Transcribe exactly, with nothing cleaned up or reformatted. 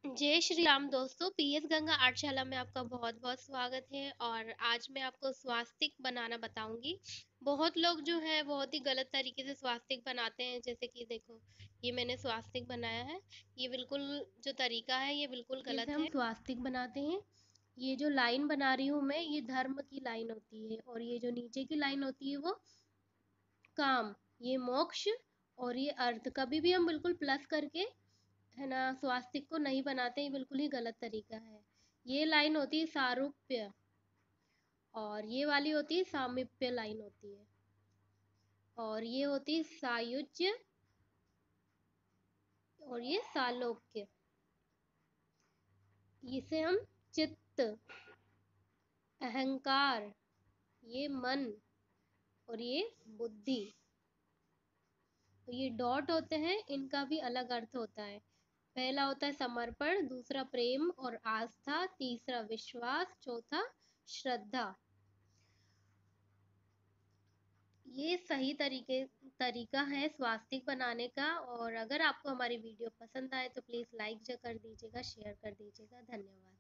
जय श्री राम दोस्तों, पीएस गंगा आर्टशाला में आपका बहुत-बहुत स्वागत है। और आज मैं आपको स्वास्तिक बनाना बताऊंगी। बहुत लोग जो है बहुत ही गलत तरीके से स्वास्तिक बनाते हैं। जैसे कि देखो, ये मैंने स्वास्तिक बनाया है। ये बिल्कुल जो तरीका है ये बिल्कुल गलत है। हम स्वास्तिक बनाते हैं। ये जो लाइन बना रही हूँ मैं, ये धर्म की लाइन होती है, और ये जो नीचे की लाइन होती है वो काम, ये मोक्ष, और ये अर्थ। कभी भी हम बिल्कुल प्लस करके है ना स्वास्तिक को नहीं बनाते, ये बिल्कुल ही गलत तरीका है। ये लाइन होती है सारूप्य, और ये वाली होती है सामीप्य लाइन होती है, और ये होती है सायुज्य, और ये सालोक्य। इसे हम चित्त, अहंकार, ये मन, और ये बुद्धि। तो ये डॉट होते हैं, इनका भी अलग अर्थ होता है। पहला होता है समर्पण, दूसरा प्रेम और आस्था, तीसरा विश्वास, चौथा श्रद्धा। ये सही तरीके तरीका है स्वास्तिक बनाने का। और अगर आपको हमारी वीडियो पसंद आए तो प्लीज़ लाइक कर दीजिएगा, शेयर कर दीजिएगा। धन्यवाद।